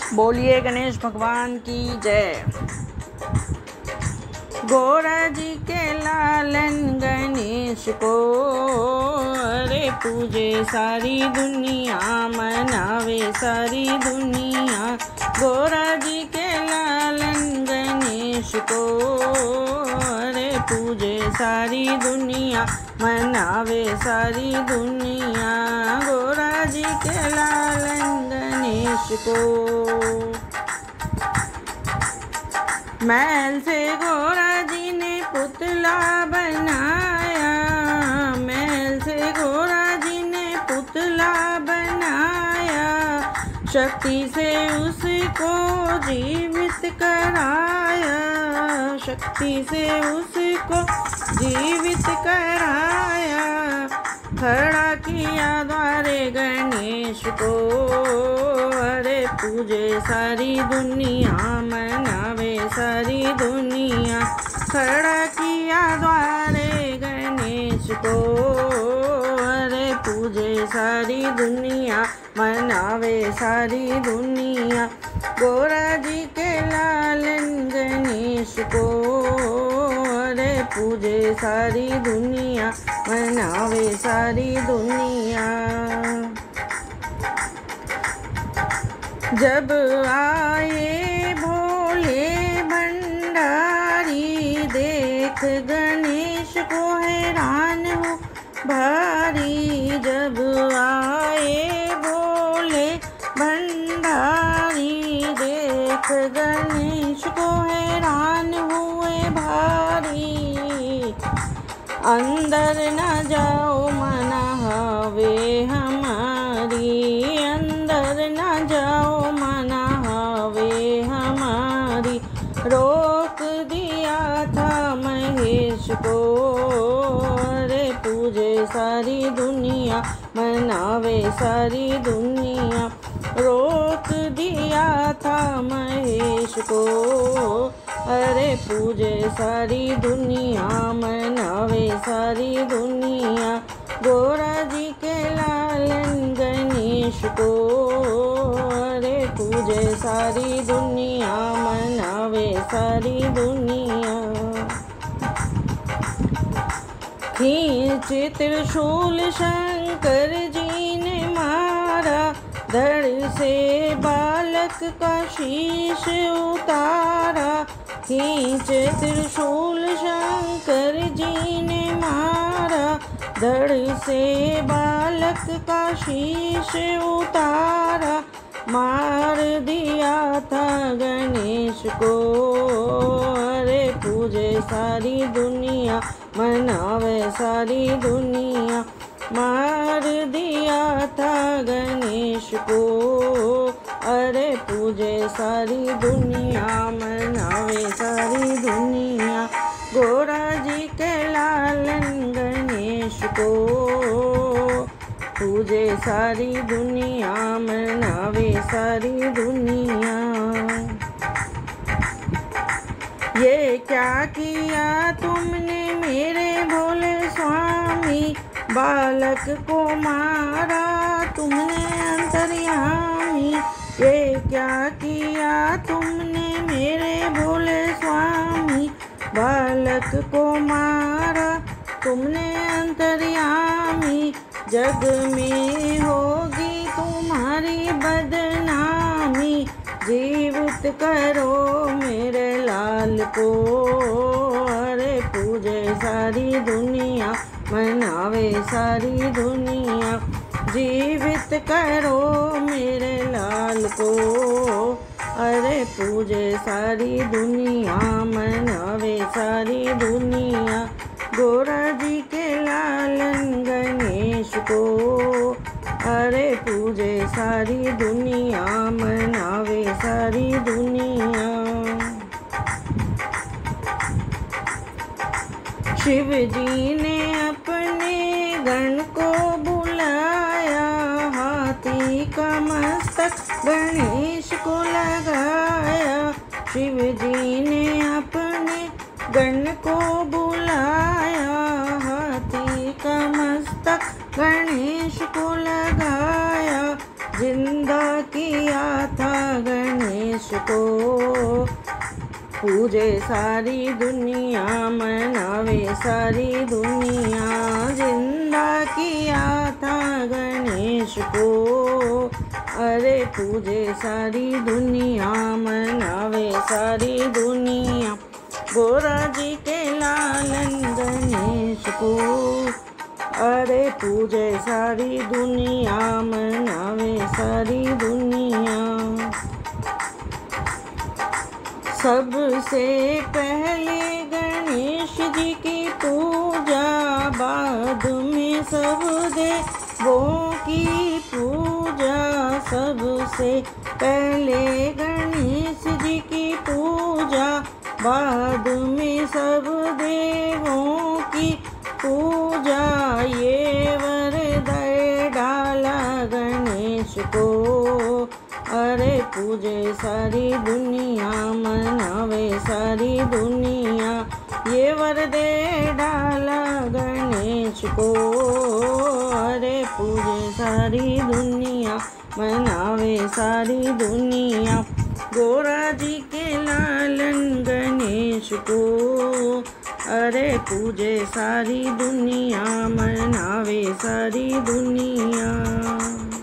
बोलिए गणेश भगवान की जय। गोरा जी के लालन गणेश को अरे पूजे सारी दुनिया, मनावे सारी दुनिया। गोरा जी के लालन गणेश को अरे पूजे सारी दुनिया, मनावे सारी दुनिया। गोरा जी के लालन गणेश को मैल से गोरा जी ने पुतला बनाया, मैल से गोरा जी ने पुतला बनाया। शक्ति से उसको जीवित कराया, शक्ति से उसको जीवित कराया। खड़ा किया द्वारे गणेश को अरे पूजे सारी दुनिया, मनावे सारी दुनिया। खड़ा किया द्वारे गणेश को अरे पूजे सारी दुनिया, मनावे सारी दुनिया। गोरा जी के लालन गणेश को अरे पूजे सारी दुनिया, मनावे सारी दुनिया। जब आए भोले भंडारी, देख गणेश को हैरान हो भारी। जब आए भोले भंडारी, देख गणेश को हैरान हुए भारी। अंदर न जाओ मना हवे हमारी, अंदर न जाओ मना हवे हमारी। रोक दिया था महेश को अरे पूजे सारी दुनिया, मनावे सारी दुनिया। रोक दिया था महेश को अरे पूजे सारी दुनिया, मनावे सारी दुनिया। गोरा जी के लालन गणेश को अरे पूजे सारी दुनिया, मनावे सारी दुनिया। खींच त्रिशूल शंकर जी ने मारा, धड़ से बालक का शीश उतारा। खींच त्रिशूल शंकर जी ने मारा, धड़ से बालक का शीश उतारा। मार दिया था गणेश को अरे पूजे सारी दुनिया, मनावे सारी दुनिया। मार दिया था गणेश को अरे पूजे सारी दुनिया, मनावे सारी दुनिया। गोरा जी के लालन गणेश को पूजे सारी दुनिया, मनावे सारी दुनिया। ये क्या किया तुमने मेरे भोले स्वामी, बालक को मारा तुमने अंतर्यामी। ये क्या किया तुमने मेरे भोले स्वामी, बालक को मारा तुमने अंतर्यामी। जग में होगी तुम्हारी बदनामी, जीवित करो मेरे लाल को अरे पूजे सारी दुनिया, मनावे सारी दुनिया। जीवित करो मेरे लाल को अरे पूजे सारी दुनिया, मनावे सारी दुनिया। गोरा जी के लालन गणेश को अरे पूजे सारी दुनिया, मनावे सारी दुनिया। शिव जी ने अपने गण को बुलाया, हाथी का मस्तक गणेश को लगाया। शिव जी ने अपने गण को बुलाया, हाथी का मस्तक गणेश को लगाया। जिंदा किया था गणेश गणेश को। पूजे सारी दुनिया, मनावे सारी दुनिया, जिंदा किया था गणेश को। अरे पूजे सारी दुनिया, मनावे सारी दुनिया, गोरा जी के लालन गणेश को। अरे पूजे सारी दुनिया, मनावे सारी दुनिया। सबसे पहले गणेश जी की पूजा, बाद में सब देवों की पूजा। सबसे पहले गणेश जी की पूजा, बाद में सब देवों की पूजा। ये वरदान डाला गणेश को। अरे पूजे सारी दुनिया, मनावे सारी दुनिया, ये वरदान डाला गणेश को। अरे पूजे सारी दुनिया, मनावे सारी दुनिया, गोरा जी के लालन गणेश को। अरे पूजे सारी दुनिया, मनावे सारी दुनिया।